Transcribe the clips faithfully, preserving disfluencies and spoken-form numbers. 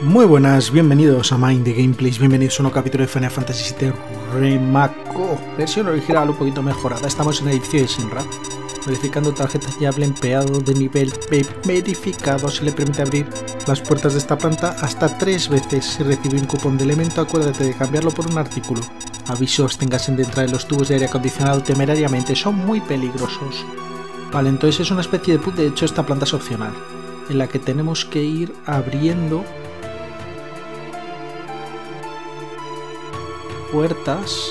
Muy buenas, bienvenidos a Mind the Gameplays, bienvenidos a un nuevo capítulo de Final Fantasy siete Remake, versión original un poquito mejorada. Estamos en el edificio de Shinra, verificando tarjetas llave empleado de nivel P verificado. Se le permite abrir las puertas de esta planta hasta tres veces. Si recibe un cupón de elemento, acuérdate de cambiarlo por un artículo. Aviso, absténgase de entrar en los tubos de aire acondicionado temerariamente, son muy peligrosos. Vale, entonces es una especie de puzzle. De hecho esta planta es opcional, en la que tenemos que ir abriendo puertas.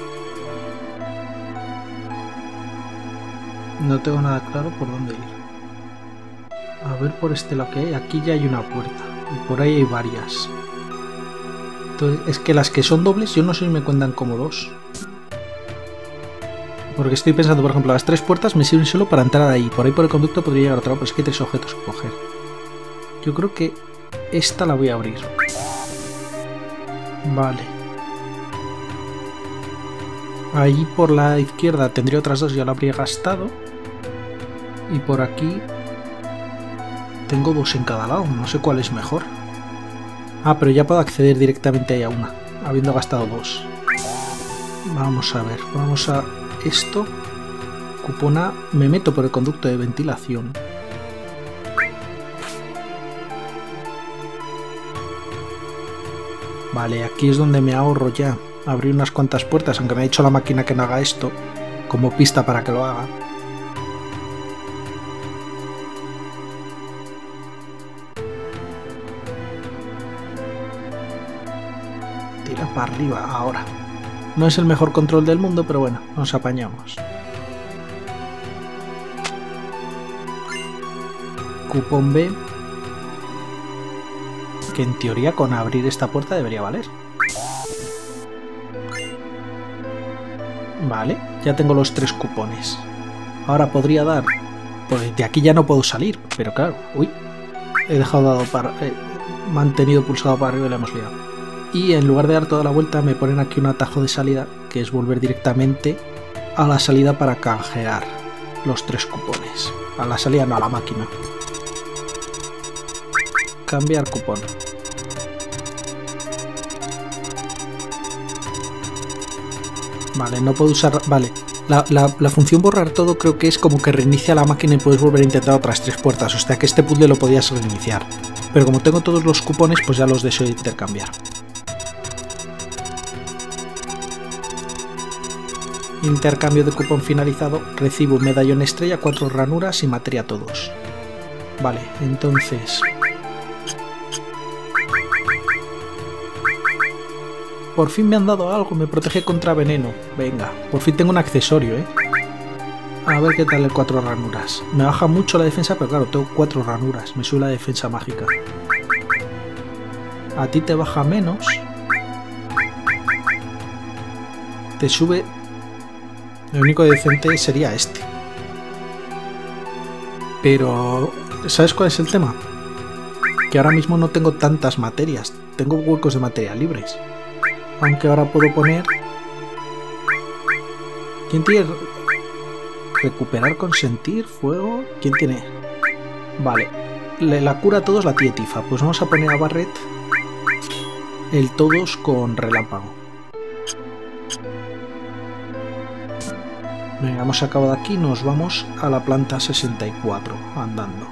No tengo nada claro por dónde ir. A ver por este lado que hay. Aquí ya hay una puerta y por ahí hay varias. Entonces, es que las que son dobles yo no sé si me cuentan como dos. Porque estoy pensando, por ejemplo, las tres puertas me sirven solo para entrar ahí. Por ahí por el conducto podría llegar a otro lado, pero es que hay tres objetos que coger. Yo creo que esta la voy a abrir. Vale. Ahí por la izquierda tendría otras dos, ya la habría gastado. Y por aquí tengo dos en cada lado, no sé cuál es mejor. Ah, pero ya puedo acceder directamente ahí a una, habiendo gastado dos. Vamos a ver, vamos a esto. Cupón A, me meto por el conducto de ventilación. Vale, aquí es donde me ahorro ya abrir unas cuantas puertas, aunque me ha dicho la máquina que no haga esto, como pista para que lo haga. Tira para arriba ahora. No es el mejor control del mundo, pero bueno, nos apañamos. Cupón B, que en teoría con abrir esta puerta debería valer. Vale, ya tengo los tres cupones. Ahora podría dar... Pues de aquí ya no puedo salir, pero claro... Uy, he dejado dado para... Eh, mantenido pulsado para arriba y le hemos liado. Y en lugar de dar toda la vuelta me ponen aquí un atajo de salida, que es volver directamente a la salida para canjear los tres cupones. A la salida no, a la máquina. Cambiar cupón. Vale, no puedo usar... Vale, la, la, la función borrar todo creo que es como que reinicia la máquina y puedes volver a intentar otras tres puertas. O sea que este puzzle lo podías reiniciar. Pero como tengo todos los cupones, pues ya los deseo de intercambiar. Intercambio de cupón finalizado. Recibo un medallón estrella, cuatro ranuras y materia todos. Vale, entonces... Por fin me han dado algo, me protege contra veneno. Venga, por fin tengo un accesorio, ¿eh? A ver qué tal el cuatro ranuras. Me baja mucho la defensa, pero claro, tengo cuatro ranuras. Me sube la defensa mágica. A ti te baja menos. Te sube... El único decente sería este. Pero... ¿sabes cuál es el tema? Que ahora mismo no tengo tantas materias. Tengo huecos de materia libres. Aunque ahora puedo poner... ¿Quién tiene...? Recuperar, consentir, fuego... ¿Quién tiene? Vale. La cura a todos la tiene Tifa. Pues vamos a poner a Barret el todos con relámpago. Venga, hemos acabado aquí. Nos vamos a la planta sesenta y cuatro andando.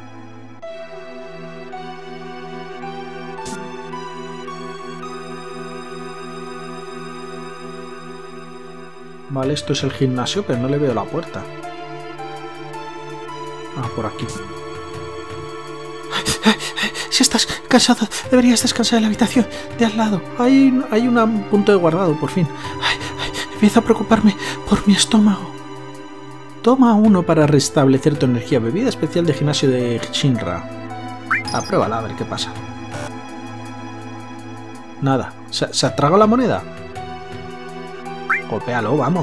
Vale, esto es el gimnasio, pero no le veo la puerta. Ah, por aquí. Si estás cansado, deberías descansar en la habitación de al lado. Hay, hay un punto de guardado, por fin. Ay, ay, empiezo a preocuparme por mi estómago. Toma uno para restablecer tu energía. Bebida especial de gimnasio de Shinra. Apruébala, a ver qué pasa. Nada. ¿Se, ¿se ha tragado la moneda? Golpéalo, vamos.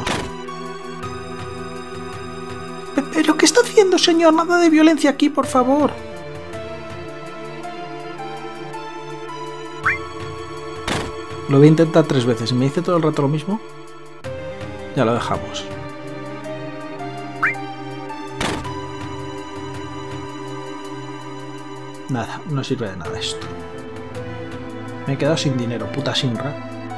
¿Pero qué está haciendo, señor? Nada de violencia aquí, por favor. Lo voy a intentar tres veces. ¿Me dice todo el rato lo mismo? Ya lo dejamos. Nada, no sirve de nada esto. Me he quedado sin dinero, puta Shinra.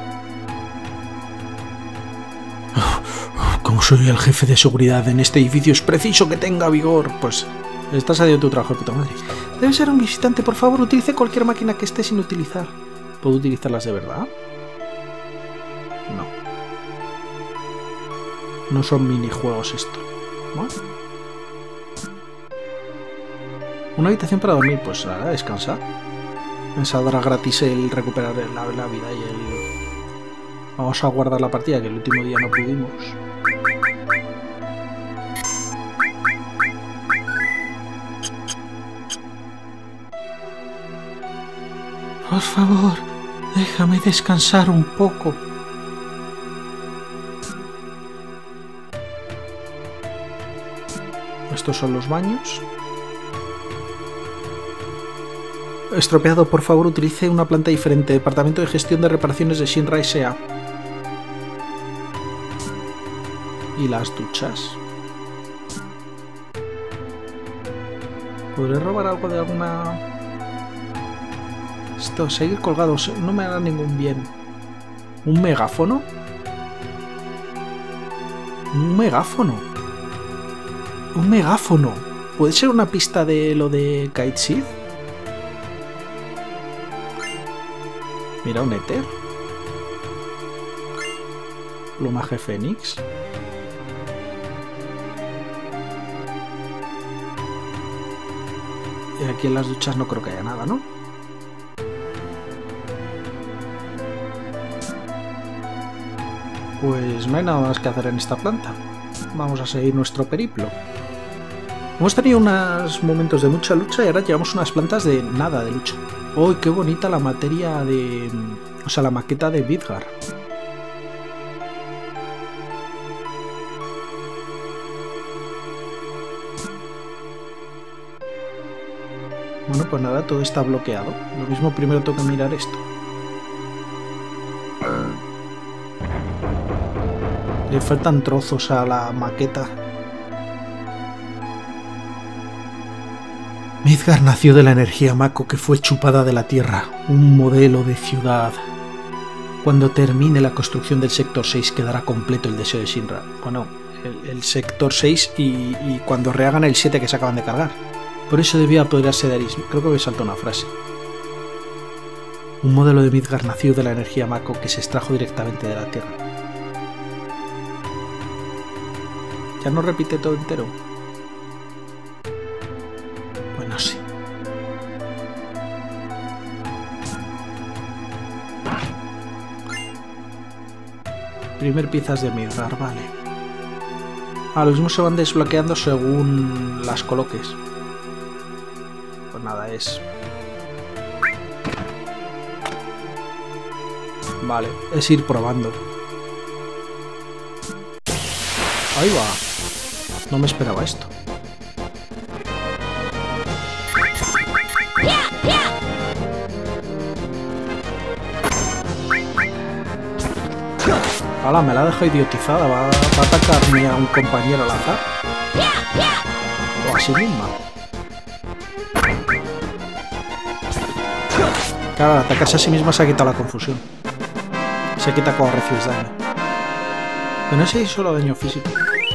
Como soy el jefe de seguridad en este edificio, es preciso que tenga vigor. Pues estás saliendo tu trabajo de puta madre. Debe ser un visitante, por favor, utilice cualquier máquina que esté sin utilizar. ¿Puedo utilizarlas de verdad? No. No son minijuegos esto. Bueno. Una habitación para dormir, pues ahora descansar. Me saldrá gratis el recuperar la, la vida y el... Vamos a guardar la partida, que el último día no pudimos. Por favor, déjame descansar un poco. Estos son los baños. Estropeado, por favor, utilice una planta diferente. Departamento de Gestión de Reparaciones de Shinra S A Y las duchas. ¿Podré robar algo de alguna...? Esto, seguir colgados, no me hará ningún bien. ¿Un megáfono? Un megáfono. Un megáfono. ¿Puede ser una pista de lo de Kite Seed? Mira, un éter. Plumaje fénix. Y aquí en las duchas no creo que haya nada, ¿no? Pues no hay nada más que hacer en esta planta. Vamos a seguir nuestro periplo. Hemos tenido unos momentos de mucha lucha y ahora llevamos unas plantas de nada de lucha. ¡Uy, qué bonita la materia de... O sea, la maqueta de Midgar! Bueno, pues nada, todo está bloqueado. Lo mismo primero toca mirar esto. Le faltan trozos a la maqueta. Midgar nació de la energía Mako que fue chupada de la Tierra, un modelo de ciudad. Cuando termine la construcción del sector seis quedará completo el deseo de Shinra. Bueno, el, el sector seis y, y cuando rehagan el siete que se acaban de cargar. Por eso debía apoderarse de Aris. Creo que me saltó una frase. Un modelo de Midgar nació de la energía Mako que se extrajo directamente de la Tierra. ¿Ya no repite todo entero? Bueno, sí. Primer piezas de Midgar, vale. Ah, los mismos se van desbloqueando según las coloques. Pues nada, es... Vale, es ir probando. Ahí va. No me esperaba esto. Hala, me la ha dejado idiotizada. Va, va a atacarme a un compañero al azar. O a sí misma. Claro, al atacarse a sí misma se ha quitado la confusión. Se quita cuando recibes daño. Pero no sé si solo daño físico.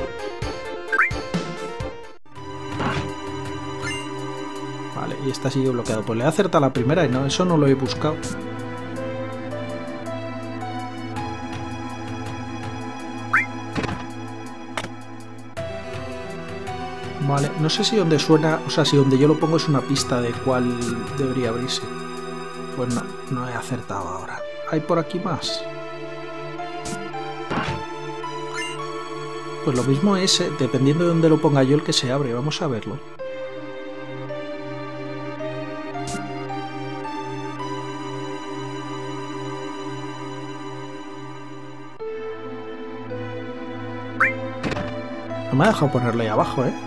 Vale, y esta sigue bloqueado. Pues le he acertado la primera y no, eso no lo he buscado. Vale, no sé si donde suena, o sea, si donde yo lo pongo es una pista de cuál debería abrirse. Pues no, no he acertado ahora. ¿Hay por aquí más? Pues lo mismo es, eh, dependiendo de dónde lo ponga yo, el que se abre. Vamos a verlo. No me ha dejado ponerlo ahí abajo, ¿eh?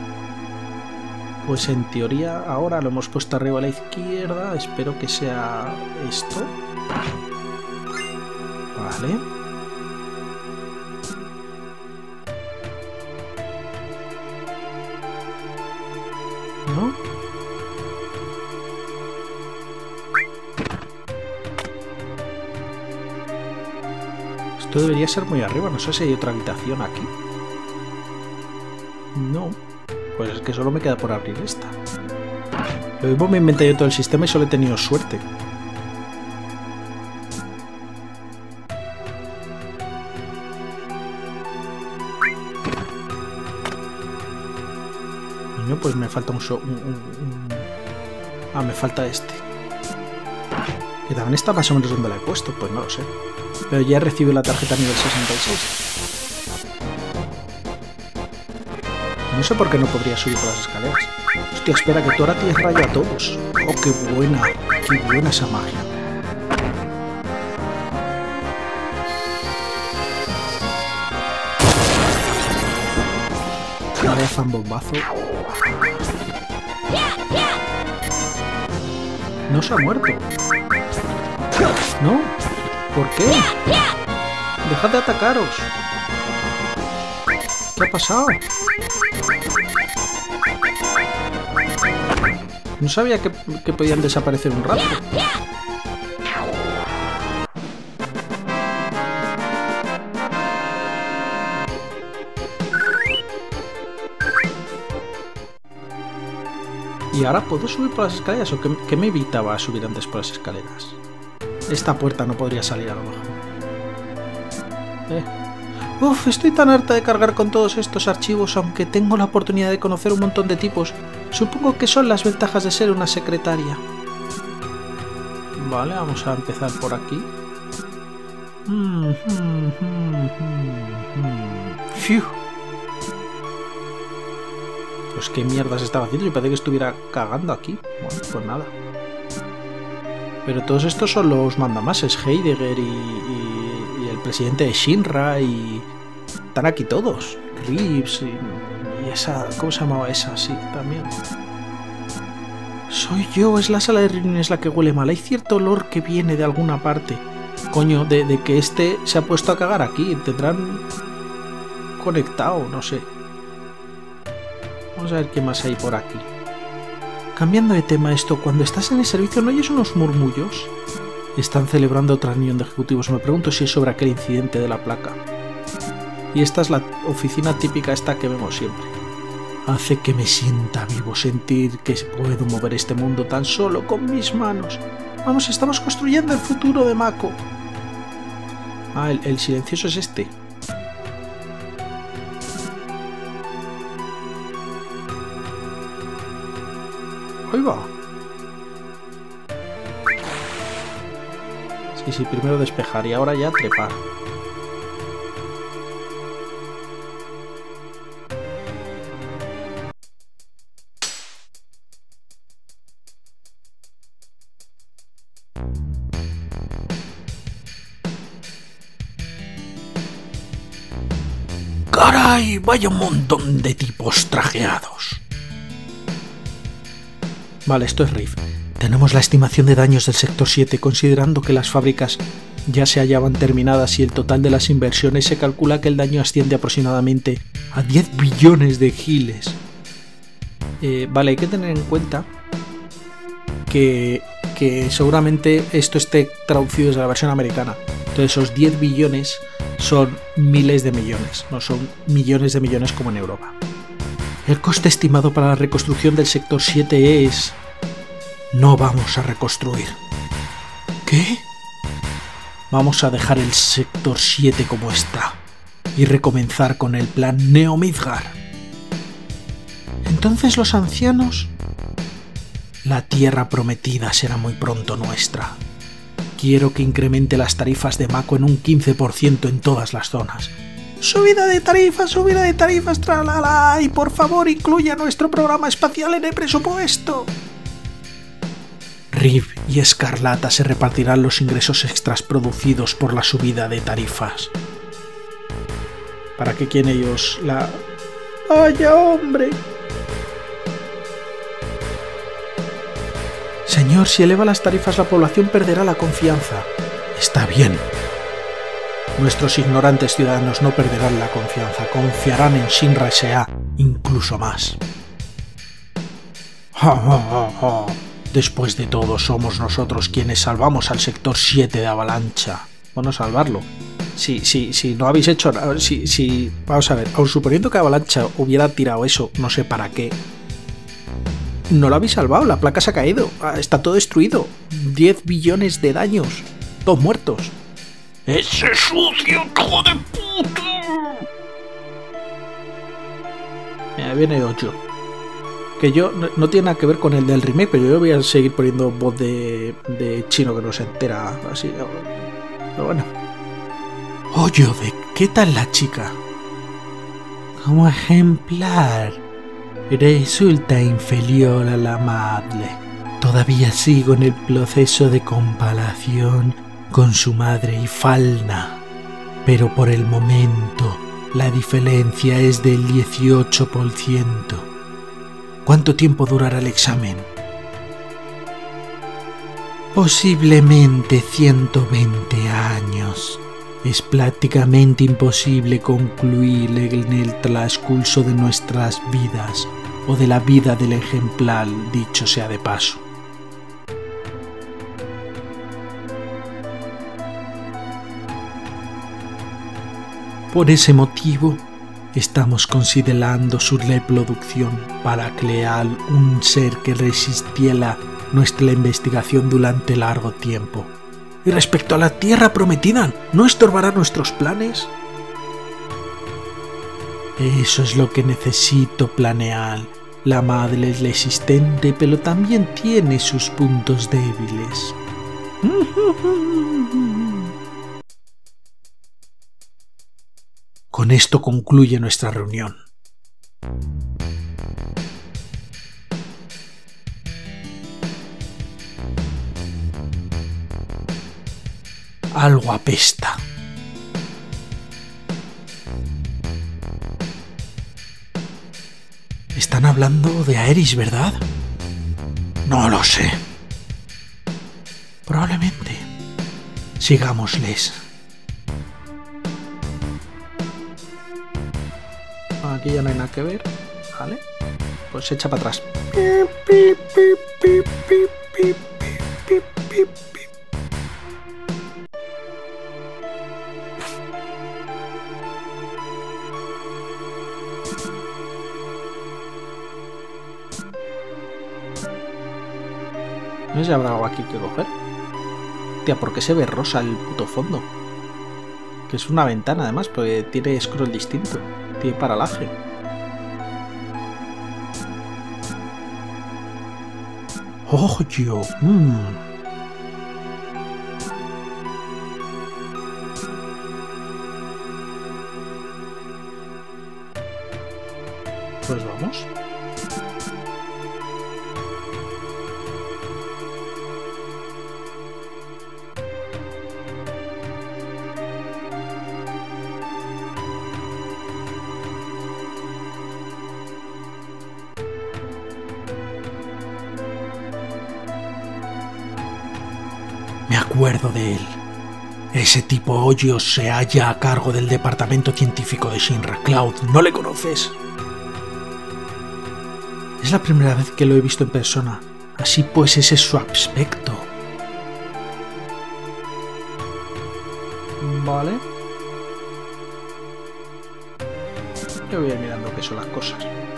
Pues en teoría ahora lo hemos puesto arriba a la izquierda. Espero que sea esto. Vale. ¿No? Esto debería ser muy arriba, no sé si hay otra habitación aquí. No, pues es que solo me queda por abrir esta. Lo mismo me inventé yo todo el sistema y solo he tenido suerte. Coño, pues me falta un, so un, un, un... Ah, me falta este. Que también está más o menos donde la he puesto, pues no lo sé. Pero ya he recibido la tarjeta nivel sesenta y seis. No sé por qué no podría subir por las escaleras. Hostia, espera, que tú ahora tienes rayo a todos. Oh, qué buena, qué buena esa magia. Vaya zambombazo. No se ha muerto. ¿No? ¿Por qué? ¡Dejad de atacaros! ¿Qué ha pasado? No sabía que, que podían desaparecer un rato. ¿Y ahora puedo subir por las escaleras? ¿O qué, qué me evitaba subir antes por las escaleras? Esta puerta no podría salir a lo mejor. Eh. Uf, estoy tan harta de cargar con todos estos archivos, aunque tengo la oportunidad de conocer un montón de tipos. Supongo que son las ventajas de ser una secretaria. Vale, vamos a empezar por aquí. Mm, mm, mm, mm, mm. Fiu. Pues qué mierdas estaba haciendo, yo parece que estuviera cagando aquí. Bueno, pues nada. Pero todos estos son los mandamases, Heidegger y, y, y el presidente de Shinra y... Están aquí todos. Reeves y, y esa... ¿Cómo se llamaba esa? Sí, también. Soy yo, es la sala de reuniones la que huele mal. Hay cierto olor que viene de alguna parte. Coño, de, de que este se ha puesto a cagar aquí. Tendrán conectado, no sé. Vamos a ver qué más hay por aquí. Cambiando de tema esto, cuando estás en el servicio ¿no oyes unos murmullos? Están celebrando otra reunión de ejecutivos. Me pregunto si es sobre aquel incidente de la placa. Y esta es la oficina típica esta que vemos siempre. Hace que me sienta vivo sentir que puedo mover este mundo tan solo con mis manos. Vamos, estamos construyendo el futuro de Mako. Ah, el, el silencioso es este. Ahí va. Sí, sí, primero despejar y ahora ya trepar. ¡Caray! Vaya un montón de tipos trajeados. Vale, esto es Riff. Tenemos la estimación de daños del sector siete, considerando que las fábricas ya se hallaban terminadas y el total de las inversiones, se calcula que el daño asciende aproximadamente a diez billones de giles. Eh, vale, hay que tener en cuenta que, que seguramente esto esté traducido desde la versión americana. Entonces esos diez billones son miles de millones, no son millones de millones como en Europa. El coste estimado para la reconstrucción del sector siete es... No vamos a reconstruir. ¿Qué? Vamos a dejar el sector siete como está y recomenzar con el plan Neo Midgar. Entonces los ancianos... La tierra prometida será muy pronto nuestra. Quiero que incremente las tarifas de Mako en un quince por ciento en todas las zonas. Subida de tarifas, subida de tarifas, tralala, y por favor incluya nuestro programa espacial en el presupuesto. Riv y Escarlata se repartirán los ingresos extras producidos por la subida de tarifas. ¿Para qué quieren ellos la...? ¡Vaya hombre! Señor, si eleva las tarifas la población perderá la confianza. Está bien. Nuestros ignorantes ciudadanos no perderán la confianza, confiarán en Shinra S A incluso más. Ja, ja, ja, ja. Después de todo, somos nosotros quienes salvamos al sector siete de Avalancha. Bueno, salvarlo. Si, si, si no habéis hecho nada, si, si, vamos a ver, aun suponiendo que Avalancha hubiera tirado eso, no sé para qué, no lo habéis salvado, la placa se ha caído, está todo destruido, diez billones de daños, todos muertos. ¡Ese sucio hijo de puta! Mira, viene ocho. Que yo, no, no tiene nada que ver con el del remake, pero yo voy a seguir poniendo voz de, de chino que no se entera, así, pero bueno. Oye, ¿qué tal la chica? Como ejemplar. Resulta inferior a la madre. Todavía sigo en el proceso de comparación con su madre y Falna. Pero por el momento, la diferencia es del dieciocho por ciento. ¿Cuánto tiempo durará el examen? Posiblemente ciento veinte años. Es prácticamente imposible concluir en el transcurso de nuestras vidas o de la vida del ejemplar, dicho sea de paso. Por ese motivo, estamos considerando su reproducción para crear un ser que resistiera nuestra investigación durante largo tiempo. Y respecto a la Tierra Prometida, ¿no estorbará nuestros planes? Eso es lo que necesito planear. La madre es resistente, pero también tiene sus puntos débiles. Con esto concluye nuestra reunión. Algo apesta. Están hablando de Aerys, ¿verdad? No lo sé. Probablemente. Sigámosles. Aquí ya no hay nada que ver, ¿vale? Pues se echa para atrás. No sé si habrá algo aquí que coger. Tía, ¿por qué se ve rosa el puto fondo? Que es una ventana además, porque tiene scroll distinto. Tiene paralaje. ¡Oh, yo! Mm. Pues vamos. Me acuerdo de él. Ese tipo Hoyos se halla a cargo del departamento científico de Shinra. Cloud, ¿no le conoces? Es la primera vez que lo he visto en persona. Así pues ese es su aspecto. Vale. Yo voy a ir mirando qué son las cosas.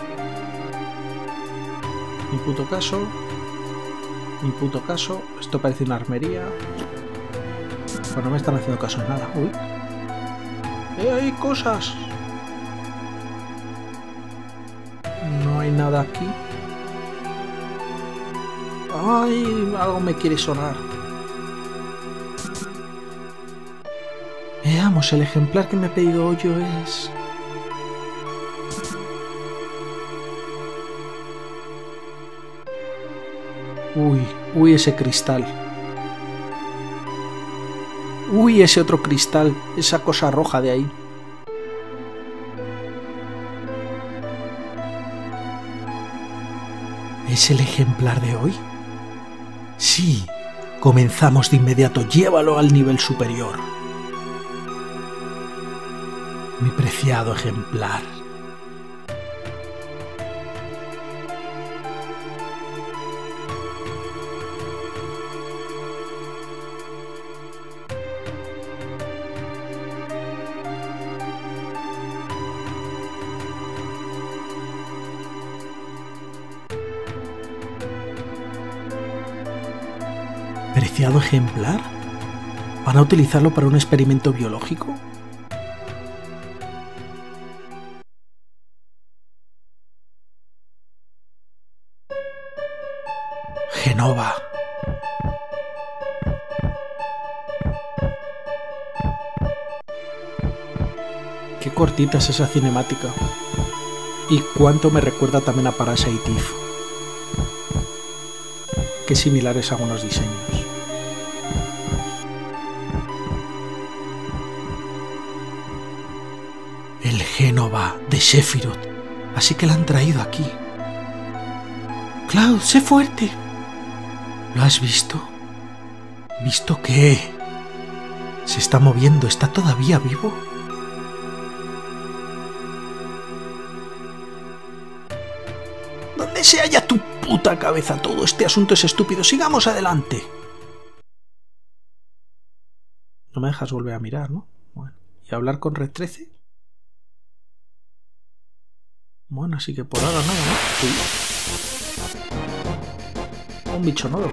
Mi puto caso... Mi puto caso, esto parece una armería. Pues no me están haciendo caso en nada. Uy. ¡Eh, hay cosas! No hay nada aquí. ¡Ay! Algo me quiere sonar. Veamos, el ejemplar que me ha pedido Hoyo es... Uy, uy, ese cristal. Uy, ese otro cristal. Esa cosa roja de ahí. ¿Es el ejemplar de hoy? Sí. Comenzamos de inmediato. Llévalo al nivel superior. Mi preciado ejemplar. preciado ejemplar? ¿Van a utilizarlo para un experimento biológico? Genova. Qué cortita es esa cinemática. Y cuánto me recuerda también a Parasite Eve. Qué similares algunos diseños. El Genova de Sephiroth. Así que la han traído aquí. Cloud, sé fuerte. ¿Lo has visto? ¿Visto qué? Se está moviendo. ¿Está todavía vivo? ¿Dónde se halla tu puta cabeza? Todo este asunto es estúpido. Sigamos adelante. No me dejas volver a mirar, ¿no? Bueno. ¿Y hablar con Red trece? Bueno, así que por ahora nada, ¿no? Sí. Un bicho nuevo.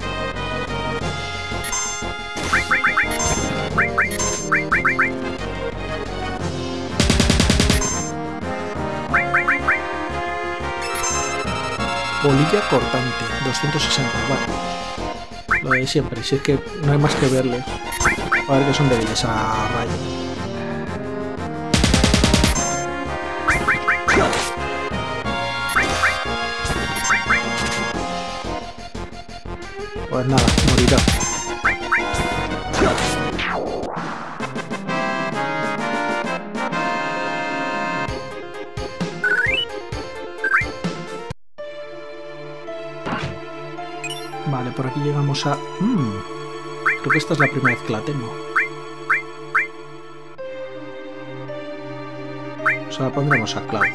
Bolilla cortante, doscientos sesenta, vale. Lo de siempre, si es que no hay más que verle. A ver que son débiles a rayo. Pues nada, morirá. Vale, por aquí llegamos a... Mm, creo que esta es la primera vez que la tengo. O sea, la pondremos a Cloud.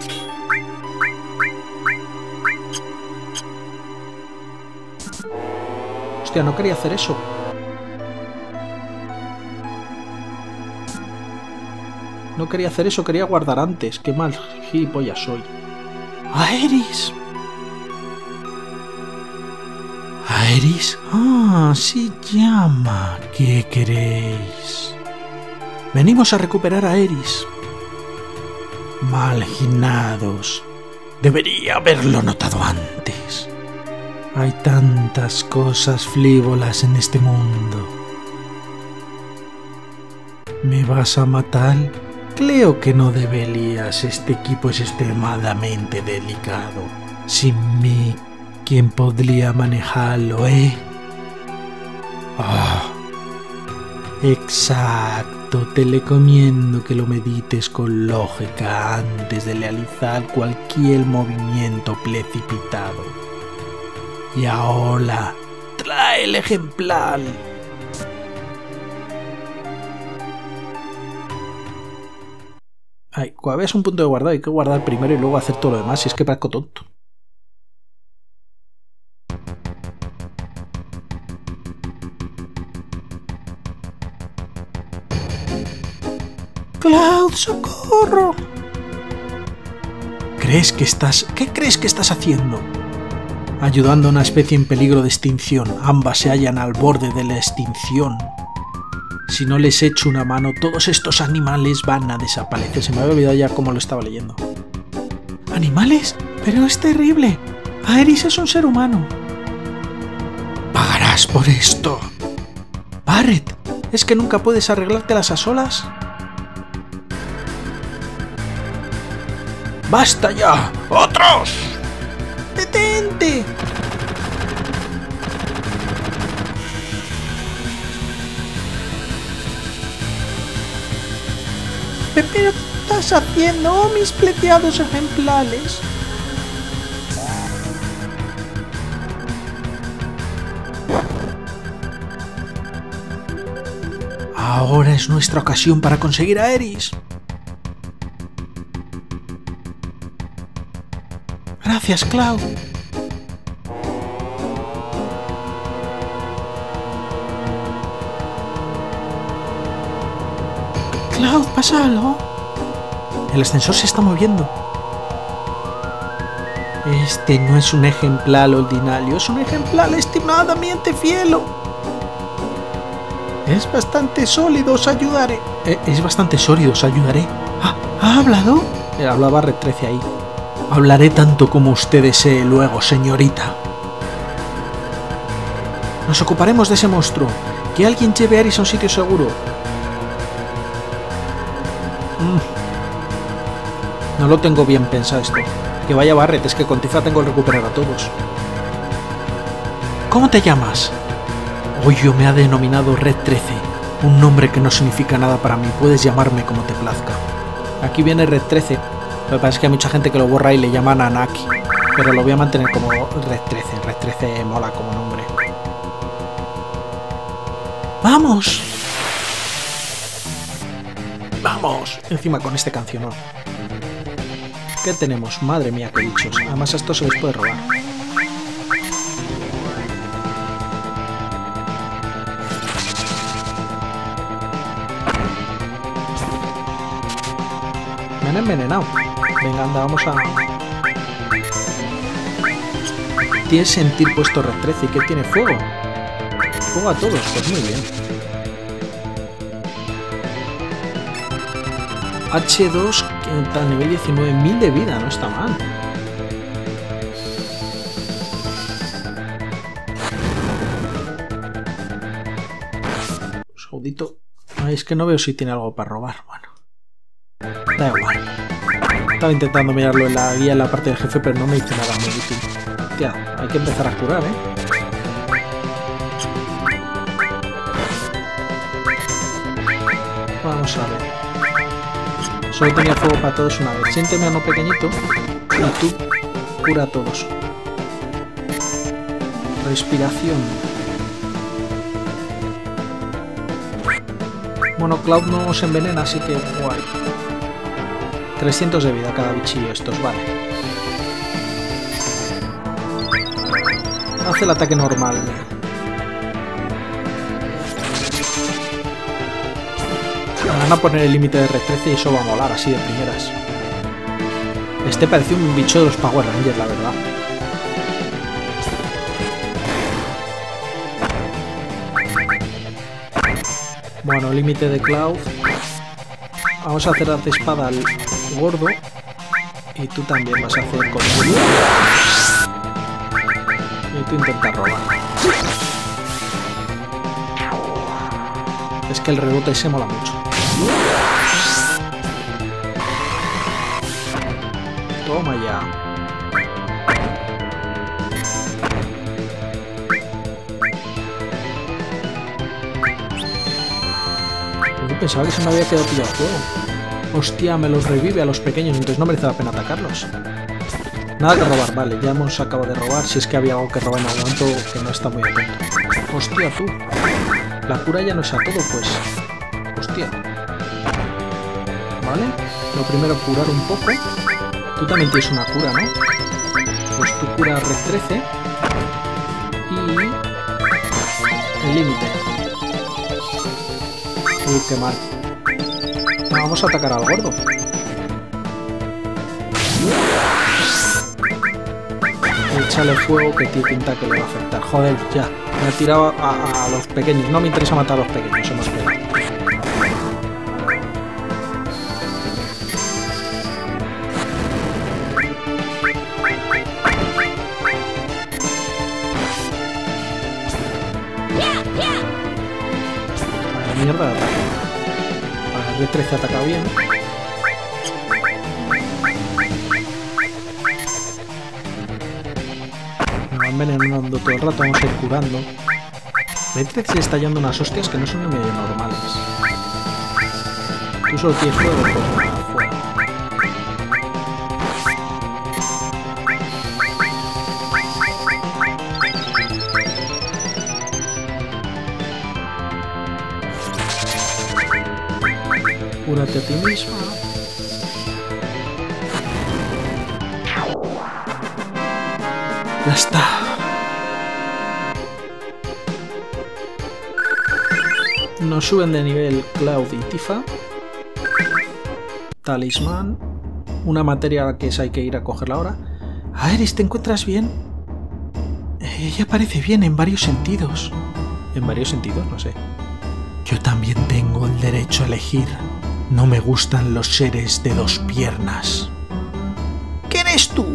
Hostia, no quería hacer eso. No quería hacer eso, quería guardar antes. Qué mal gilipollas soy. ¡Aeris! ¿Aeris? Ah, sí llama. ¿Qué queréis? Venimos a recuperar a Aeris. Malginados. Debería haberlo notado antes. Hay tantas cosas frívolas en este mundo. ¿Me vas a matar? Creo que no deberías. Este equipo es extremadamente delicado. Sin mí, ¿quién podría manejarlo, eh? Ah, exacto. Te recomiendo que lo medites con lógica antes de realizar cualquier movimiento precipitado. Y ahora, trae el ejemplar. Ay, cuando veas un punto de guardado hay que guardar primero y luego hacer todo lo demás, si es que parezco tonto. ¡Cloud, socorro! ¿Crees que estás... ¿Qué crees que estás haciendo? Ayudando a una especie en peligro de extinción. Ambas se hallan al borde de la extinción. Si no les echo una mano, todos estos animales van a desaparecer. Se me había olvidado ya cómo lo estaba leyendo. ¿Animales? Pero es terrible. Aeris es un ser humano. Pagarás por esto. Barret, ¿es que nunca puedes arreglártelas a solas? ¡Basta ya! ¡Otros! ¡Detente! ¿Pero qué estás haciendo, oh, mis preciados ejemplares? Ahora es nuestra ocasión para conseguir a Aeris. Gracias, Cloud. Cloud, ¿pasa algo? El ascensor se está moviendo. Este no es un ejemplar ordinario, es un ejemplar extremadamente fiel. Es bastante sólido, os ayudaré. Eh, es bastante sólido, os ayudaré. ¿Ha, ¿ha hablado? Eh, hablaba Red trece ahí. Hablaré tanto como usted desee luego, señorita. Nos ocuparemos de ese monstruo. Que alguien lleve a Aeris a un sitio seguro. Mm. No lo tengo bien pensado esto. Que vaya Barret, es que con Tifa tengo que recuperar a todos. ¿Cómo te llamas? Hoyo me ha denominado Red trece, un nombre que no significa nada para mí, puedes llamarme como te plazca. Aquí viene Red trece, lo que pasa es que hay mucha gente que lo borra y le llaman Anaki, pero lo voy a mantener como Red trece, Red trece mola como nombre. ¡Vamos! ¡Vamos! Encima con este cancionón. ¿Qué tenemos? Madre mía, qué bichos, además a esto se les puede robar. Me han envenenado. Venga, anda, vamos a... Tiene sentir puesto Red trece. ¿Y qué tiene? Fuego. Fuego a todos. Pues muy bien. H dos, que a nivel diecinueve mil de vida. No está mal. Un segundito. Ay, es que no veo si tiene algo para robar. Bueno. Da igual. Estaba intentando mirarlo en la guía en la parte del jefe, pero no me dice nada muy útil. Tía, hay que empezar a curar, ¿eh? Vamos a ver. Solo tenía fuego para todos una vez. Siénteme a uno pequeñito y tú cura a todos. Respiración. Bueno, Cloud no se envenena, así que guay. trescientos de vida cada bichillo estos, vale. Hace el ataque normal. Me van a poner el límite de Red trece y eso va a molar así de primeras. Este pareció un bicho de los Power Rangers, la verdad. Bueno, límite de Cloud. Vamos a hacer de espada al gordo. Y tú también vas a hacer con él. Y tú intentas robar. Es que el rebote se mola mucho. Toma ya. Yo pensaba que se me había quedado pillado el juego. Hostia, me los revive a los pequeños, entonces no merece la pena atacarlos. Nada que robar, vale, ya hemos acabado de robar. Si es que había algo que robar en algún momento que no está muy atento. Hostia, tú. La cura ya no es a todo, pues. Hostia. Vale. Lo primero, curar un poco. Tú también tienes una cura, ¿no? Pues tú curas Red trece. Y... el límite. Uy, qué mal. Vamos a atacar al gordo. Échale fuego que tiene pinta que le va a afectar. Joder, ya. Me ha tirado a, a, a los pequeños. No me interesa matar a los pequeños, hemos quedado. Vaya mierda de ataque. Vale, el Red trece ataca bien. Envenenando todo el rato, vamos a ir curando. Red trece se está yendo unas hostias que no son ni medio normales. Tú solo tienes fuego, pues nada, fuego. Cúrate a ti misma. Ya está. Nos suben de nivel Cloud y Tifa. Talismán. Una materia a la que hay que ir a cogerla ahora. Aeris, ¿te encuentras bien? Ella parece bien en varios sentidos. ¿En varios sentidos? No sé. Yo también tengo el derecho a elegir. No me gustan los seres de dos piernas. ¿Qué eres tú?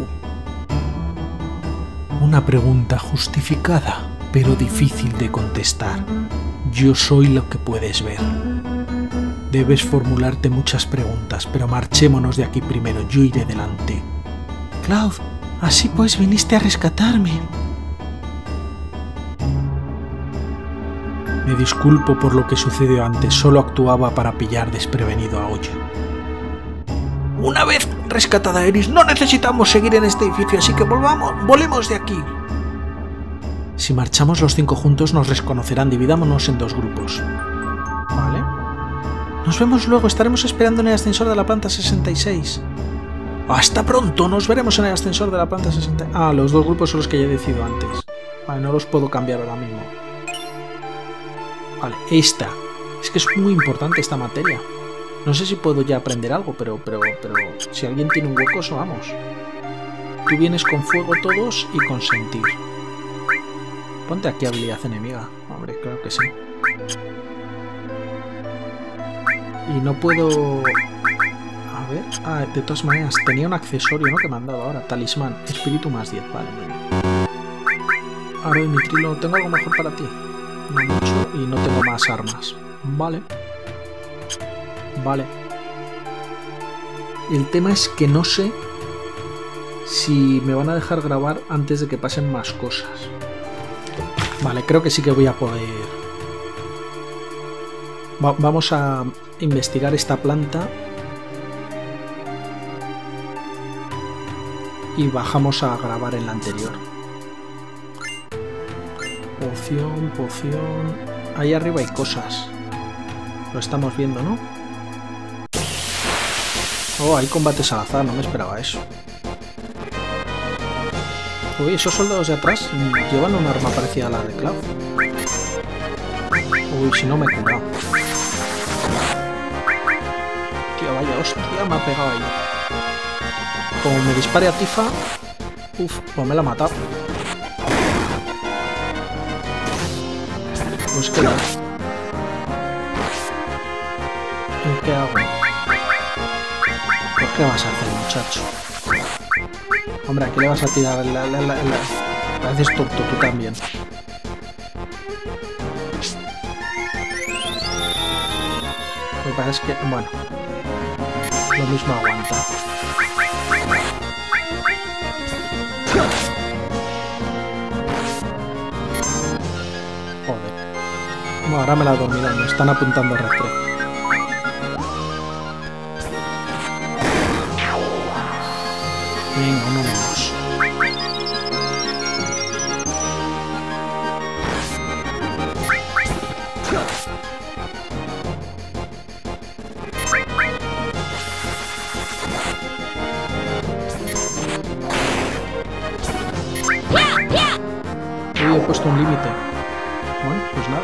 Una pregunta justificada, pero difícil de contestar. Yo soy lo que puedes ver. Debes formularte muchas preguntas, pero marchémonos de aquí primero. Yo iré delante. Cloud, así pues viniste a rescatarme. Me disculpo por lo que sucedió antes, solo actuaba para pillar desprevenido a Hoyo. Una vez rescatada Eris, no necesitamos seguir en este edificio, así que volvamos, volemos de aquí. Si marchamos los cinco juntos nos reconocerán, dividámonos en dos grupos. Vale. Nos vemos luego, estaremos esperando en el ascensor de la planta sesenta y seis. Hasta pronto, nos veremos en el ascensor de la planta sesenta y seis. Ah, los dos grupos son los que ya he decidido antes. Vale, no los puedo cambiar ahora mismo. Vale, esta. Es que es muy importante esta materia. No sé si puedo ya aprender algo, pero, pero, pero si alguien tiene un hueco, eso vamos. Tú vienes con fuego todos y con sentir. Ponte aquí habilidad enemiga. Hombre, claro que sí. Y no puedo... A ver... Ah, de todas maneras, tenía un accesorio, ¿no? Que me han dado ahora. Talismán. Espíritu más diez. Vale, muy bien. Aro y mitrilo. ¿Tengo algo mejor para ti? No mucho y no tengo más armas. Vale. Vale. El tema es que no sé si me van a dejar grabar antes de que pasen más cosas. Vale, creo que sí que voy a poder. Va- vamos a investigar esta planta. Y bajamos a grabar en la anterior. Poción, poción... Ahí arriba hay cosas. Lo estamos viendo, ¿no? Oh, hay combates al azar, no me esperaba eso. Uy, esos soldados de atrás llevan un arma parecida a la de Cloud. Uy, si no me he curado. Tío, vaya hostia, me ha pegado ahí. Como me dispare a Tifa... Uf, pues me la ha matado. Pues que no. ¿Y qué hago? Pues qué vas a hacer, muchacho. Hombre, ¿a qué le vas a tirar? La, la, la, la... Pareces tonto, tú también. Lo que pasa es que, bueno, lo mismo aguanta. Joder. Bueno, ahora me la he dormido, me están apuntando retro. Venga, uno menos. Uy, he puesto un límite. Bueno, pues nada.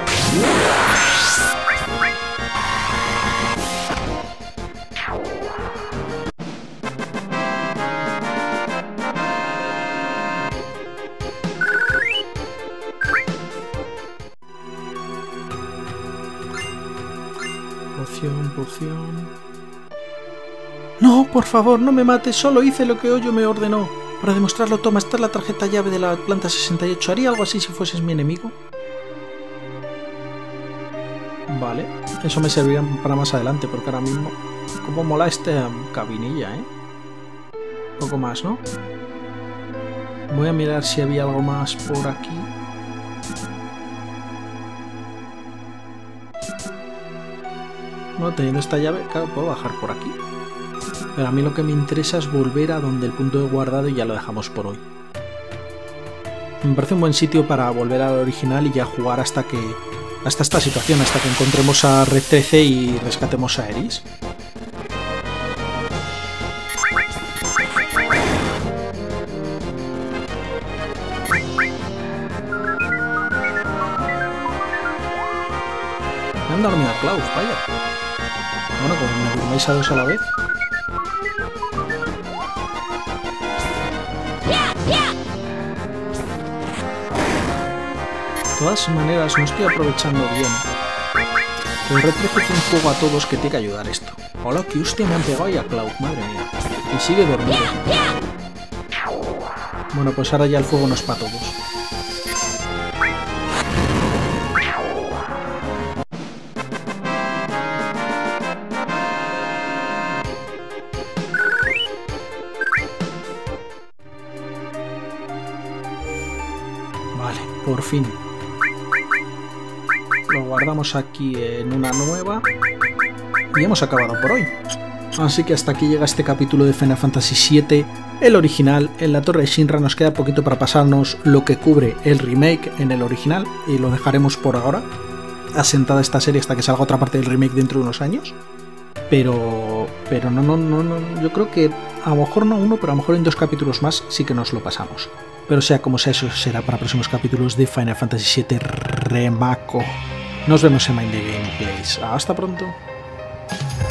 Poción, poción... No, por favor, no me mates, solo hice lo que Hoyo me ordenó. Para demostrarlo, toma, esta es la tarjeta llave de la planta sesenta y ocho. ¿Haría algo así si fueses mi enemigo? Vale, eso me serviría para más adelante, porque ahora mismo... Cómo mola esta cabinilla, ¿eh? Un poco más, ¿no? Voy a mirar si había algo más por aquí. No, teniendo esta llave, claro, puedo bajar por aquí. Pero a mí lo que me interesa es volver a donde el punto de guardado y ya lo dejamos por hoy. Me parece un buen sitio para volver al original y ya jugar hasta que... hasta esta situación, hasta que encontremos a Red trece y rescatemos a Eris. Me han dormido a Cloud, vaya. Bueno, como me durmáis a dos a la vez. De todas maneras, no estoy aprovechando bien Le retrocede un poco a todos que tiene que ayudar esto. Hola, que hostia me han pegado y a Cloud, madre mía. Y sigue dormido. Bueno, pues ahora ya el fuego no es para todos. Vale, por fin. Lo guardamos aquí en una nueva. Y hemos acabado por hoy. Así que hasta aquí llega este capítulo de Final Fantasy siete, el original. En la Torre de Shinra nos queda poquito para pasarnos lo que cubre el remake en el original, y lo dejaremos por ahora asentada esta serie hasta que salga otra parte del remake dentro de unos años. Pero pero no, no, no, no, yo creo que a lo mejor no uno, pero a lo mejor en dos capítulos más sí que nos lo pasamos. Pero sea como sea, eso será para próximos capítulos de Final Fantasy siete Remake. Nos vemos en Mind the Gameplays. Hasta pronto.